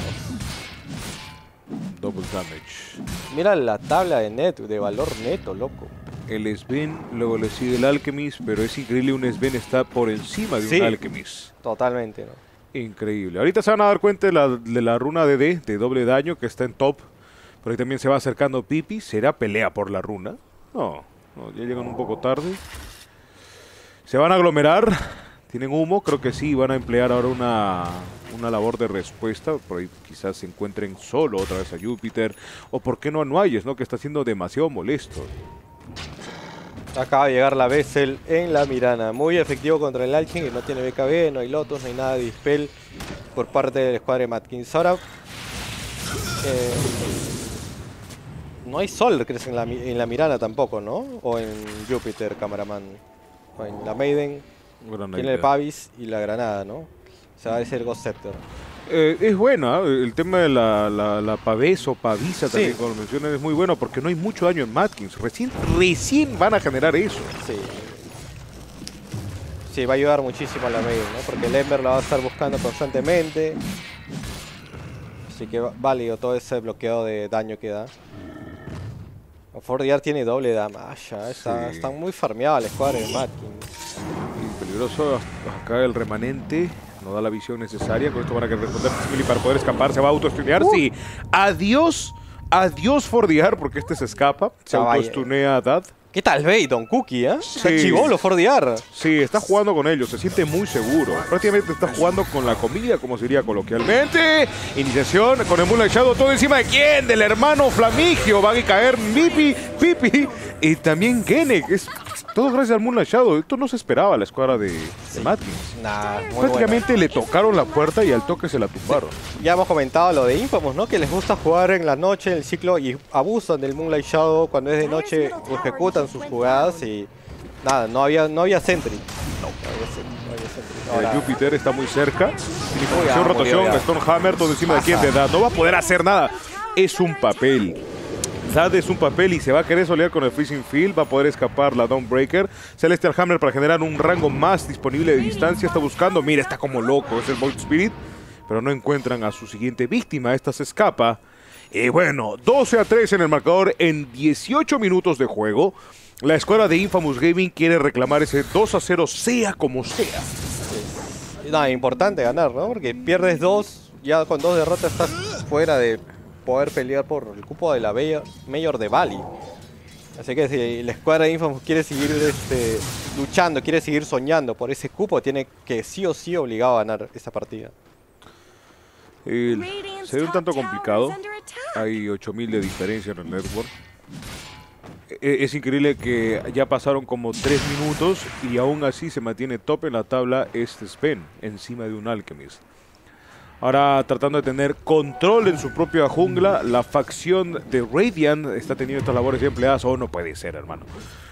Double damage. Mira la tabla de valor neto, loco. El Sven, luego le sigue el Alchemist, pero es increíble, un Sven está por encima de un Alchemist. Totalmente, ¿no? Increíble. Ahorita se van a dar cuenta de la runa de doble daño que está en top. Pero ahí también se va acercando Pipi. ¿Será pelea por la runa? No, ya llegan un poco tarde. Se van a aglomerar. Tienen humo, creo que sí. Van a emplear ahora una labor de respuesta. Por ahí quizás se encuentren solo otra vez a Júpiter. O por qué no a Nuayes, ¿no? Que está siendo demasiado molesto. Acaba de llegar la Vessel en la Mirana. Muy efectivo contra el Alching, que no tiene BKB, no hay Lotus, no hay nada de Dispel por parte del escuadra de Matkins. Ahora no hay Sol, crees, en la Mirana tampoco, ¿no? O en Júpiter, cameraman. O en la Maiden. Tiene el Pavis y la Granada, ¿no? O sea, va a ser Ghost Scepter. Es buena, el tema de la Pavés o Pavisa también, como mencionan, es muy bueno porque no hay mucho daño en Matkins. Recién van a generar eso. Sí, va a ayudar muchísimo a la Maiden, ¿no? Porque el Ember la va a estar buscando constantemente. Así que válido todo ese bloqueo de daño que da. Fordiar tiene doble damage, están muy farmeados la escuadra de Matkins. Peligroso acá el remanente. No da la visión necesaria. Con esto van a querer responder Simili para poder escapar. Se va a autostunear. Sí. Adiós. Adiós Fordear, porque este se escapa. Se autostunea a Dad. ¿Qué tal Bait, Don Cookie, eh? Sí. Está chivolo Fordear. Sí, está jugando con ellos, se siente muy seguro. Prácticamente está jugando con la comida, como se diría coloquialmente. Iniciación con el Moonlight Shadow, todo encima de quién, del hermano Flamigio. Va a caer Pipi y también Gene, que es todo gracias al Moonlight Shadow. Esto no se esperaba la escuadra de Matkins. Prácticamente le tocaron la puerta y al toque se la tumbaron. Ya hemos comentado lo de Infamous, ¿no? Que les gusta jugar en la noche, en el ciclo, y abusan del Moonlight Shadow. Cuando es de noche ejecutan sus jugadas y nada, no había Sentry. No había Sentry. Júpiter está muy cerca. Iniciación, rotación, Stonehammer, todo encima de quién, de Dad. No va a poder hacer nada. Es un papel. Dad es un papel y se va a querer solear con el Freezing Field. Va a poder escapar la Dawnbreaker. Celestial Hammer para generar un rango más disponible de distancia. Está buscando. Mira, está como loco. Es el Void Spirit. Pero no encuentran a su siguiente víctima. Esta se escapa. Y bueno, 12-3 en el marcador en 18 minutos de juego. La escuadra de Infamous Gaming quiere reclamar ese 2-0 sea como sea. Nada, importante ganar, ¿no? Porque pierdes 2, ya con 2 derrotas estás fuera de poder pelear por el cupo de la Mayor de Bali. Así que si la escuadra de Infamous quiere seguir luchando, quiere seguir soñando por ese cupo, tiene que sí o sí obligado a ganar esa partida. Se ve un tanto complicado. Hay 8000 de diferencia en el network. Es increíble que ya pasaron como 3 minutos y aún así se mantiene top en la tabla este Sven, encima de un Alchemist. Ahora tratando de tener control en su propia jungla, la facción de Radiant está teniendo estas labores de empleadas. Oh, no puede ser, hermano.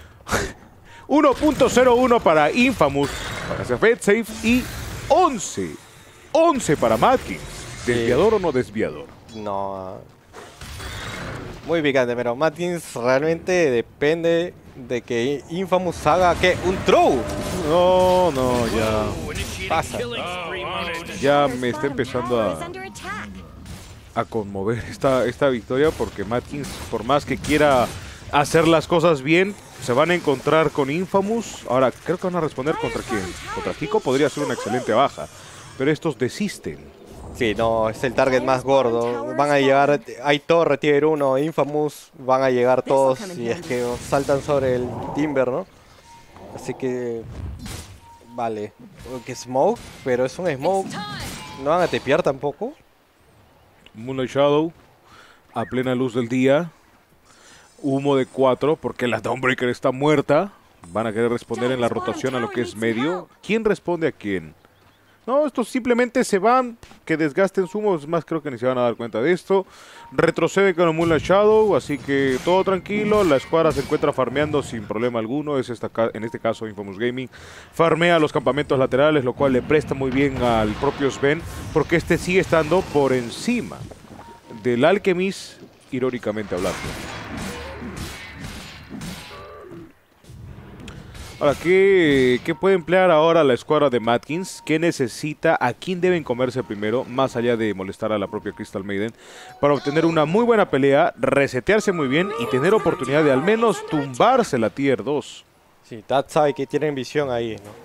1.01 para Infamous, para hacer BetSafe y 11 para Matkins. ¿Desviador o no desviador? No. Muy picante, pero Matkins realmente depende de que Infamous haga ¿qué? ¿Un throw? No, ya. Pasa. Ya me está empezando a conmover esta victoria porque Matkins, por más que quiera hacer las cosas bien, se van a encontrar con Infamous. Ahora, creo que van a responder contra quién. Contra Kiko podría ser una excelente baja, pero estos desisten. Sí, no, es el target más gordo. Van a llegar, hay torre, tier 1, Infamous, van a llegar todos y es que saltan sobre el Timber, ¿no? Así que... Vale, que Smoke, pero es un Smoke. ¿No van a tepear tampoco? Moonlight Shadow, a plena luz del día. Humo de 4, porque la Dawnbreaker está muerta. Van a querer responder en la rotación a lo que es medio. ¿Quién responde a quién? No, estos simplemente se van, que desgasten sumo, es más, creo que ni se van a dar cuenta de esto. Retrocede con el Moonlight Shadow, así que todo tranquilo. La escuadra se encuentra farmeando sin problema alguno. En este caso Infamous Gaming farmea los campamentos laterales, lo cual le presta muy bien al propio Sven, porque este sigue estando por encima del Alchemist, irónicamente hablando. Ahora, ¿qué puede emplear ahora la escuadra de Matkins? ¿Qué necesita? ¿A quién deben comerse primero? Más allá de molestar a la propia Crystal Maiden. Para obtener una muy buena pelea, resetearse muy bien y tener oportunidad de al menos tumbarse la Tier 2. Sí, Dad sabe que tienen visión ahí, ¿no?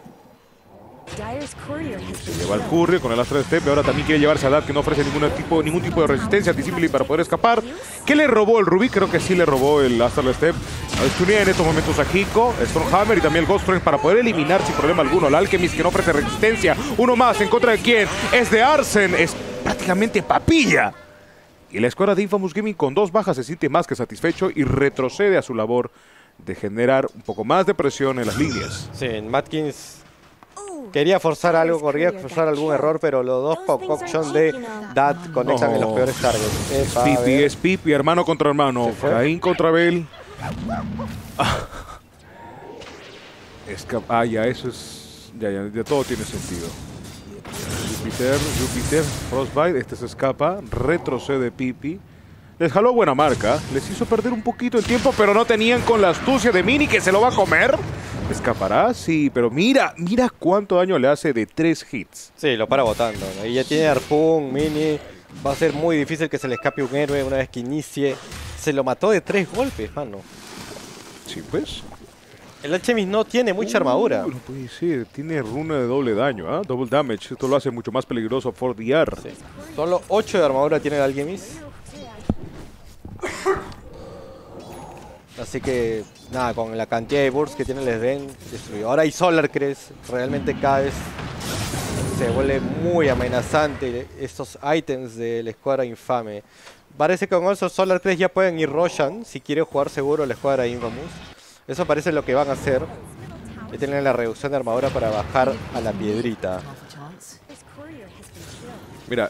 Se lleva al Courier con el Astral Step y ahora también quiere llevarse a Dad, que no ofrece ningún tipo de resistencia anti-Simply para poder escapar. ¿Qué le robó el Rubí? Creo que sí le robó el Astral Step. Estunea en estos momentos a Hiko, Stormhammer y también el Ghost Friend para poder eliminar sin problema alguno al Alchemist, que no ofrece resistencia. Uno más, ¿en contra de quién? Es de Arsen, es prácticamente papilla. Y la escuadra de Infamous Gaming con 2 bajas se siente más que satisfecho y retrocede a su labor de generar un poco más de presión en las líneas. Sí, Matkins quería forzar algo, quería forzar algún error, pero los dos concoction de Dad conectan en los peores targets. Es Pipi, hermano contra hermano. Caín contra Bell. Ya, eso es... Ya todo tiene sentido. Júpiter, Frostbite, este se escapa, retrocede Pipi. Les jaló buena marca, les hizo perder un poquito el tiempo, pero no tenían con la astucia de Mini, que se lo va a comer. ¿Escapará? Sí, pero mira cuánto daño le hace de 3 hits. Sí, lo para botando, ¿no? Y ya tiene Harpoon, Mini, va a ser muy difícil que se le escape un héroe una vez que inicie. Se lo mató de 3 golpes, mano. Sí, pues. El Alchemist no tiene mucha armadura. No puede ser, tiene runa de doble daño, ¿ah? Double damage. Esto lo hace mucho más peligroso for DR. Sí. Solo 8 de armadura tiene el Alchemist. Así que, nada, con la cantidad de bursts que tiene el Sven, destruyó. Ahora hay Solar Crest, realmente cada vez se vuelve muy amenazante estos ítems de la escuadra infame. Parece que con esos Solar Crest ya pueden ir Roshan, si quiere jugar seguro la escuadra Infamous. Eso parece lo que van a hacer. Ya tienen la reducción de armadura para bajar a la piedrita. Mira,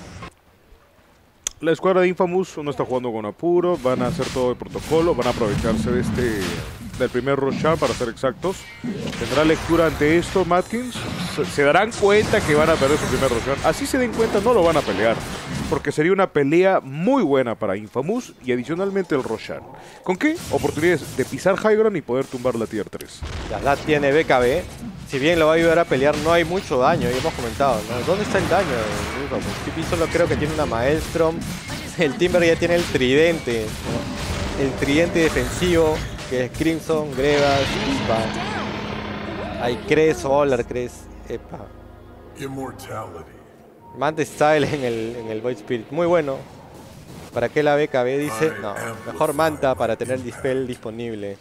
la escuadra de Infamous no está jugando con apuro, van a hacer todo el protocolo, van a aprovecharse de del primer Roshan para ser exactos. ¿Tendrá lectura ante esto Matkins? Se darán cuenta que van a perder su primer Roshan. Así se den cuenta, no lo van a pelear, porque sería una pelea muy buena para Infamous y adicionalmente el Roshan. ¿Con qué? Oportunidades de pisar High Ground y poder tumbar la Tier 3. Ya tiene BKB. Si bien lo va a ayudar a pelear, no hay mucho daño, ya hemos comentado, ¿no? ¿Dónde está el daño de Infamous? TP solo creo que tiene una Maelstrom. El Timber ya tiene el tridente, ¿no? El tridente defensivo, que es Crimson, Grevas, Ispa. Hay Crest, Solar Crest, epa. Manta Style en el Void Spirit, muy bueno. ¿Para qué la BKB dice? No, mejor Manta para tener Dispel disponible.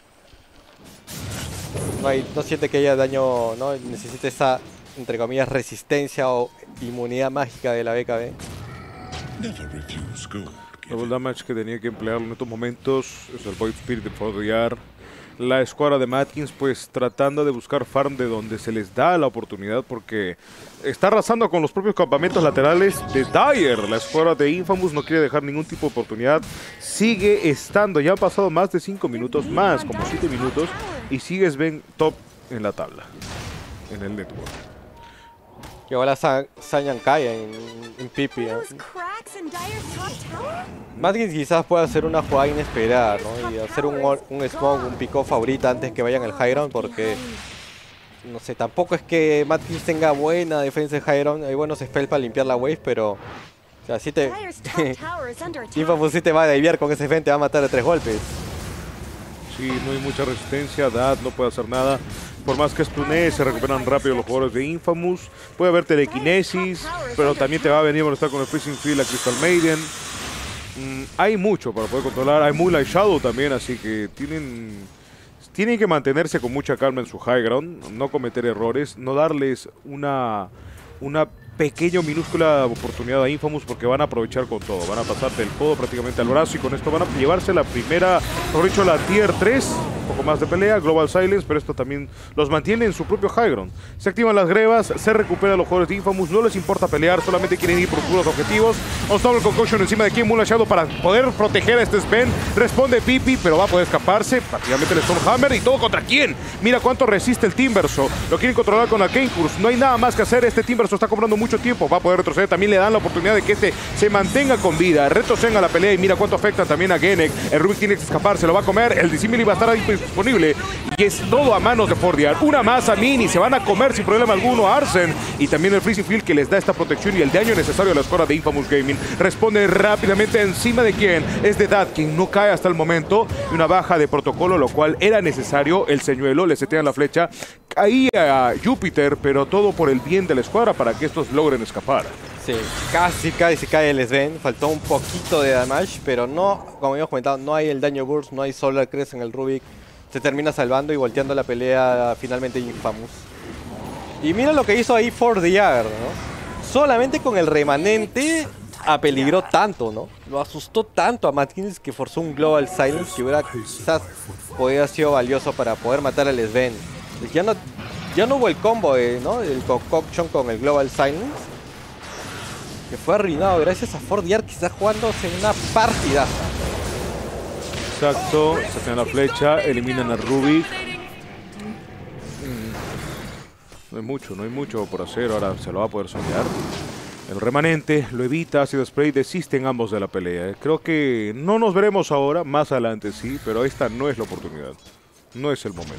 No siente que haya daño, no necesita esa, entre comillas, resistencia o inmunidad mágica de la BKB. Double damage que tenía que emplear en estos momentos es el Void Spirit de Fordiar. La escuadra de Matkins pues tratando de buscar farm de donde se les da la oportunidad, porque está arrasando con los propios campamentos laterales de Dire. La escuadra de Infamous no quiere dejar ningún tipo de oportunidad, sigue estando, ya han pasado más de 5 minutos, más como 7 minutos, y sigue Sven top en la tabla, en el network. Que ahora Sanyan cae en Pipi, ¿no? Matkins quizás pueda hacer una jugada inesperada, ¿no? Y hacer un smoke, un pick-off ahorita antes que vayan al high ground, porque no sé, tampoco es que Matkins tenga buena defensa de high ground. Hay buenos spells para limpiar la wave, pero o sea, si te Infamous sí te va a divear con ese event, te va a matar de 3 golpes. Sí, no hay mucha resistencia, Dad no puede hacer nada. Por más que stunee, se recuperan rápido los jugadores de Infamous. Puede haber telequinesis, pero también te va a venir a molestar con el Freezing Field a Crystal Maiden. Hay mucho para poder controlar. Hay Moonlight Shadow también, así que tienen que mantenerse con mucha calma en su high ground, no cometer errores, no darles una pequeña o minúscula oportunidad a Infamous, porque van a aprovechar con todo. Van a pasar del codo prácticamente al brazo y con esto van a llevarse la primera, mejor dicho, la Tier 3. Un poco más de pelea, Global Silence, pero esto también los mantiene en su propio high ground. Se activan las grevas, se recuperan los jugadores de Infamous, no les importa pelear, solamente quieren ir por puros objetivos. Unstoppable Concussion encima de Kim Moonlight Shadow para poder proteger a este Sven. Responde Pipi, pero va a poder escaparse. Prácticamente el Stormhammer, y todo contra quién. Mira cuánto resiste el Timbersaw. Lo quieren controlar con Arcane Curse. No hay nada más que hacer. Este Timbersaw está comprando mucho tiempo. Va a poder retroceder. También le dan la oportunidad de que este se mantenga con vida. Retroceden a la pelea y mira cuánto afecta también a Genek. El Rubik tiene que escapar, se lo va a comer. El Dissimili va a estar ahí disponible. Y es todo a manos de Fordiar. Una más a Mini. Se van a comer sin problema alguno a Arsen. Y también el Freezing Field que les da esta protección y el daño necesario a la escuadra de Infamous Gaming. Responde rápidamente encima de quién. Es de Dad, quien no cae hasta el momento. Y una baja de protocolo, lo cual era necesario. El señuelo, le setean la flecha. Caía Júpiter, pero todo por el bien de la escuadra para que estos logren escapar. Sí, casi se cae el Sven. Faltó un poquito de damage, pero no, como habíamos comentado, no hay el daño burst, no hay Solar Crest en el Rubik. Se termina salvando y volteando la pelea finalmente Infamous. Y mira lo que hizo ahí Fordiar, ¿no? Solamente con el remanente apeligró tanto, ¿no? Lo asustó tanto a Matkins que forzó un Global Silence que hubiera quizás podido haber sido valioso para poder matar al Sven. Ya no hubo el combo, ¿no? El concoction con el Global Silence, que fue arruinado gracias a Fordiar, que está jugándose una partida. Exacto, sacan la flecha, eliminan a Rubik. No hay mucho por hacer, ahora se lo va a poder soñar. El remanente lo evita, ácido spray, desisten ambos de la pelea. Creo que no nos veremos ahora, más adelante sí, pero esta no es la oportunidad. No es el momento.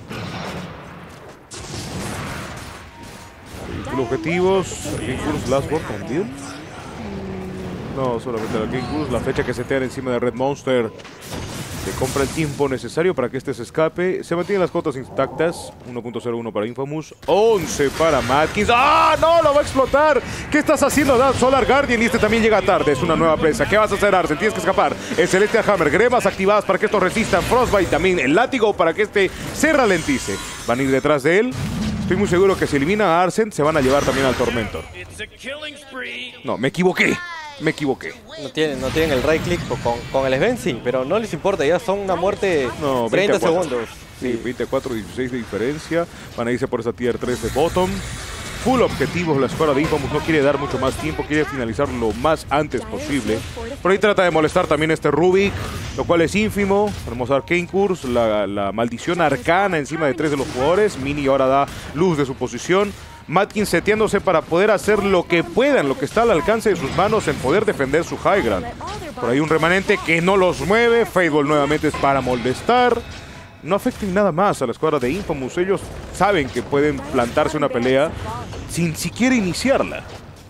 Los objetivos, Arcane Curse, Last Word también. No, solamente el Arcane Curse, la flecha que se te da encima de Red Monster. Se compra el tiempo necesario para que este se escape. Se mantienen las cotas intactas. 1.01 para Infamous. 11 para Matkins. ¡Ah, no! ¡Lo va a explotar! ¿Qué estás haciendo, Dan? Solar Guardian, y este también llega tarde. Es una nueva presa. ¿Qué vas a hacer, Arsene? Tienes que escapar. El Celestial Hammer. Gremas activadas para que esto resista. Frostbite también. El látigo para que este se ralentice. Van a ir detrás de él. Estoy muy seguro que si eliminan a Arsene, se van a llevar también al Tormentor. No, me equivoqué. Me equivoqué. No tienen el right click con el Sven, sí, pero no les importa, ya son una muerte 30 segundos. Sí, 24-16 de diferencia. Van a irse por esa tier 3 de bottom. Full objetivos, la escuadra de Infamous no quiere dar mucho más tiempo, quiere finalizar lo más antes posible. Por ahí trata de molestar también este Rubik, lo cual es ínfimo. Tenemos Arcane Curse, la maldición arcana encima de 3 de los jugadores. Mini ahora da luz de su posición. Matkins seteándose para poder hacer lo que puedan, lo que está al alcance de sus manos en poder defender su high ground. Por ahí un remanente que no los mueve. Fadeball nuevamente es para molestar. No afecten nada más a la escuadra de Infamous. Ellos saben que pueden plantarse una pelea sin siquiera iniciarla.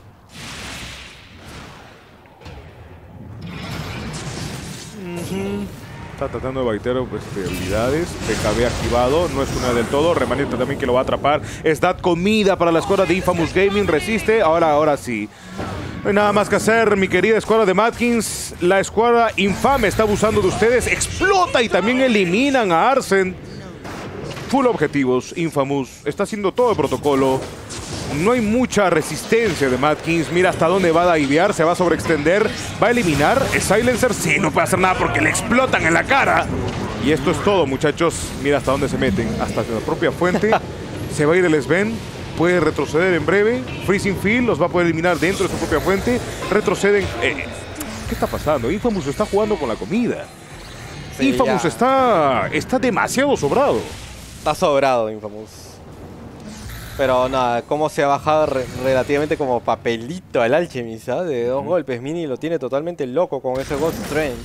Está tratando de baitear habilidades. PKB activado. No es una del todo. Remanente también que lo va a atrapar. Es that comida para la escuadra de Infamous Gaming. Resiste. Ahora sí. No hay nada más que hacer, mi querida escuadra de Matkins. La escuadra infame está abusando de ustedes. Explota y también eliminan a Arsene. Full objetivos. Infamous está haciendo todo el protocolo. No hay mucha resistencia de Matkins. Mira hasta dónde va a divear. Se va a sobreextender. Va a eliminar. ¿Es Silencer? Sí, no puede hacer nada porque le explotan en la cara. Y esto es todo, muchachos. Mira hasta dónde se meten. Hasta la propia fuente. Se va a ir el Sven. Puede retroceder en breve. Freezing Field los va a poder eliminar dentro de su propia fuente. Retroceden. ¿Qué está pasando? Infamous está jugando con la comida. Sí, Infamous está demasiado sobrado. Está sobrado Infamous. Pero nada, cómo se ha bajado relativamente como papelito al Alchemist, ¿eh? De 2 golpes. Mini lo tiene totalmente loco con ese Ghost Strength.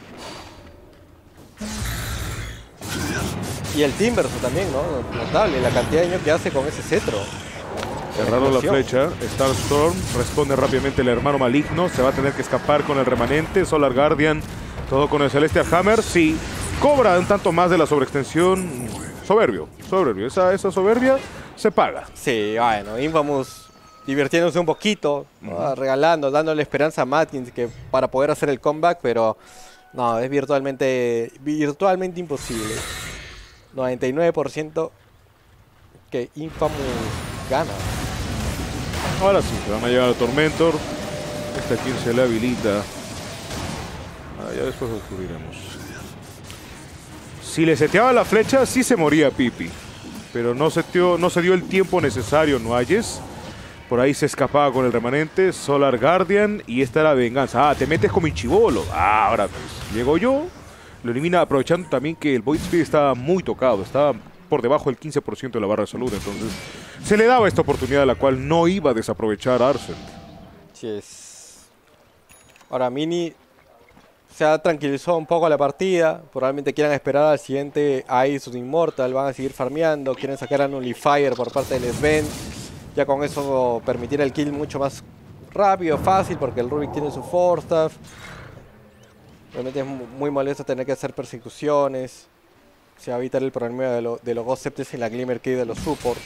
Y el Timberso también, ¿no? Notable la cantidad de daño que hace con ese cetro. Cerraron la flecha. Starstorm responde rápidamente el hermano maligno. Se va a tener que escapar con el remanente. Solar Guardian. Todo con el Celestial Hammer. Sí. Cobra un tanto más de la sobreextensión. Soberbio. Esa soberbia se paga. Sí, bueno. Infamous divirtiéndose un poquito. Regalando, dándole esperanza a Matkins para poder hacer el comeback. Pero no, es virtualmente imposible. 99% que Infamous gana. Ahora sí, se van a llevar al Tormentor. Esta quien se le habilita. Ya después lo descubriremos. Si le seteaba la flecha, sí se moría Pipi. Pero no se dio el tiempo necesario Nuayes. Por ahí se escapaba con el remanente. Solar Guardian. Y esta era la venganza. Te metes con mi chibolo. Ahora pues, llego yo. Lo elimina aprovechando también que el Void Speed estaba muy tocado. Estaba por debajo del 15% de la barra de salud. Entonces se le daba esta oportunidad a la cual no iba a desaprovechar Arsene. Sí es. Ahora Mini se ha tranquilizado un poco la partida. Probablemente quieran esperar al siguiente Ice o Immortal. Van a seguir farmeando. Quieren sacar a Nullifier por parte del Sven. Ya con eso permitir el kill mucho más rápido, fácil. Porque el Rubik tiene su Force Staff. Realmente es muy molesto tener que hacer persecuciones. Se va a evitar el problema de los Ghost Scepters y la Glimmer Key de los supports.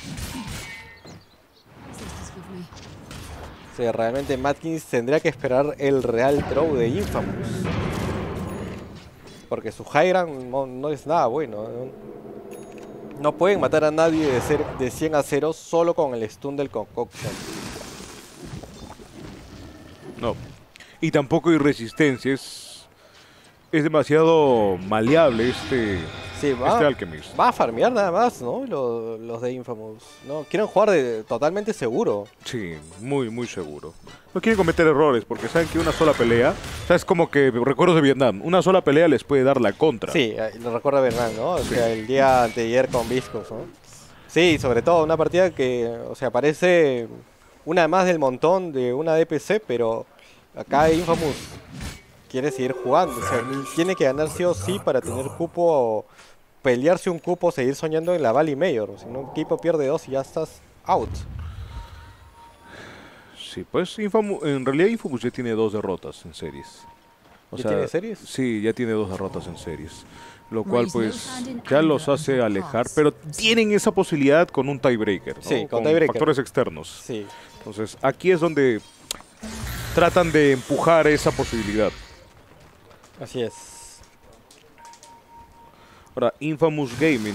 O sea, realmente Matkins tendría que esperar el real throw de Infamous. Porque su high ground no es nada bueno. No pueden matar a nadie de 100 a 0 solo con el stun del Concoction. No. Y tampoco hay resistencia. Es demasiado maleable este Alchemist. Va a farmear nada más, ¿no? Los de Infamous. No, quieren jugar totalmente seguro. Sí, muy seguro. No quieren cometer errores porque saben que una sola pelea, o sea, es como que recuerdos de Vietnam, una sola pelea les puede dar la contra. Sí, lo recuerdo a Vietnam, ¿no? O sea, el día anteayer con Viscos, ¿no? Sí, sobre todo una partida que, o sea, parece una más del montón de una DPC, pero acá Infamous quiere seguir jugando, o sea, tiene que ganar sí o sí para tener cupo o pelearse un cupo, seguir soñando en la Valley Mayor. Si no, un equipo pierde 2 y ya estás out. Sí, pues en realidad Infamous ya tiene 2 derrotas en series. ¿Ya tiene series? Sí, ya tiene 2 derrotas en series. Lo cual pues ya los hace alejar, pero tienen esa posibilidad con un tiebreaker, ¿no? Sí, con tiebreaker. Factores externos. Sí. Entonces aquí es donde tratan de empujar esa posibilidad. Así es. Ahora, Infamous Gaming.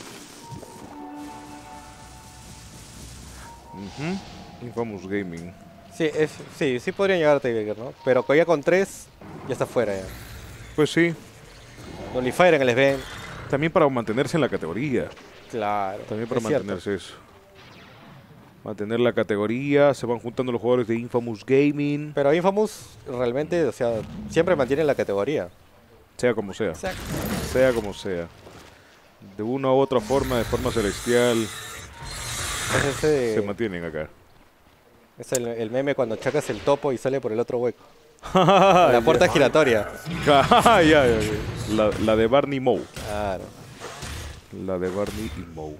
Infamous Gaming. Sí podrían llegar a tiebreaker, ¿no? Pero ya con 3 ya está fuera ya. Pues sí. Nullifier en el Sven. También para mantenerse en la categoría. Claro. También para es cierto. mantenerse eso. Mantener la categoría, se van juntando los jugadores de Infamous Gaming. Pero Infamous realmente, o sea, siempre mantiene la categoría. Sea como sea. Exacto. Sea como sea. De una u otra forma, de forma celestial, se mantienen acá. Es el meme cuando chacas el topo y sale por el otro hueco. La puerta giratoria. Ya. La de Barney Moe. Claro. La de Barney y Moe.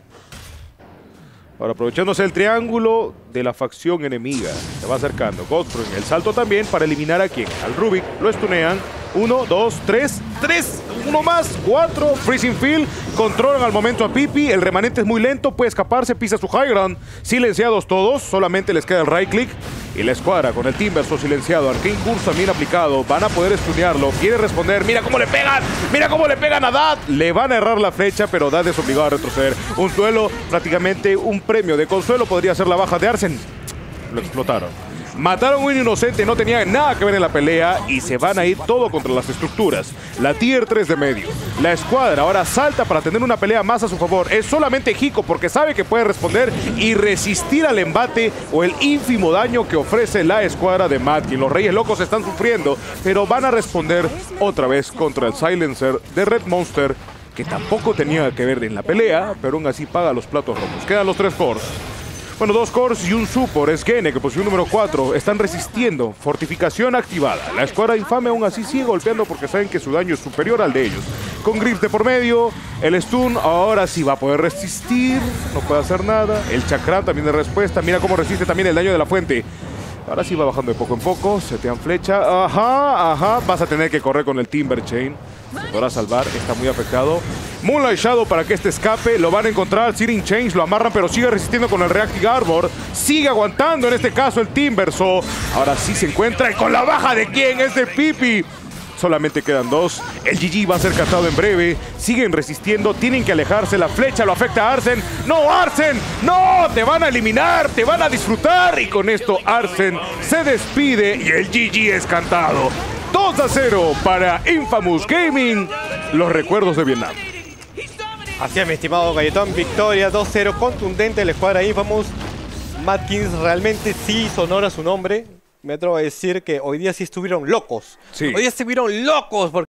Ahora, aprovechándose el triángulo de la facción enemiga. Se va acercando. Godfrey, el salto también para eliminar a quien. Al Rubik, lo estunean. 1, 2, 3. 3. Uno más. 4. Freezing Field. Controlan al momento a Pipi. El remanente es muy lento. Puede escaparse. Pisa su high ground. Silenciados todos. Solamente les queda el right click. Y la escuadra con el Timbersaw silenciado. Arcane Burst también aplicado. Van a poder estunearlo. Quiere responder. Mira cómo le pegan. Mira cómo le pegan a Dad. Le van a errar la flecha, pero Dad es obligado a retroceder. Un duelo, prácticamente un premio de consuelo. Podría ser la baja de Arsene. Lo explotaron. Mataron a un inocente, no tenía nada que ver en la pelea y se van a ir todo contra las estructuras. La tier 3 de medio. La escuadra ahora salta para tener una pelea más a su favor. Es solamente Hiko porque sabe que puede responder y resistir al embate o el ínfimo daño que ofrece la escuadra de Matkin. Los Reyes Locos están sufriendo, pero van a responder otra vez contra el Silencer de Red Monster, que tampoco tenía que ver en la pelea, pero aún así paga los platos rotos. Quedan los 3 cores. Bueno, 2 cores y un support. Es Gene, que posición número 4. Están resistiendo. Fortificación activada. La escuadra infame aún así sigue golpeando porque saben que su daño es superior al de ellos. Con Grips de por medio. El stun ahora sí va a poder resistir. No puede hacer nada. El chakram también de respuesta. Mira cómo resiste también el daño de la fuente. Ahora sí va bajando de poco en poco. Setean flecha. Ajá. Vas a tener que correr con el Timber Chain. Se podrá salvar. Está muy afectado. Moonlight Shadow para que este escape. Lo van a encontrar. Searing Chains lo amarran, pero sigue resistiendo con el Reactive Arbor. Sigue aguantando en este caso el Timbersaw. Ahora sí se encuentra. Y con la baja de quién es de Pipi. Solamente quedan 2. El GG va a ser catado en breve. Siguen resistiendo. Tienen que alejarse. La flecha lo afecta a Arsene. ¡No, Arsene! ¡No! Te van a eliminar. Te van a disfrutar. Y con esto Arsene se despide. Y el GG es cantado. 2-0 para Infamous Gaming. Los recuerdos de Vietnam. Así es, mi estimado Galletón. Victoria 2-0 contundente de la escuadra Infamous. Matkins realmente sí hizo honor a su nombre. Me atrevo a decir que hoy día sí estuvieron locos. Sí. Hoy día estuvieron locos porque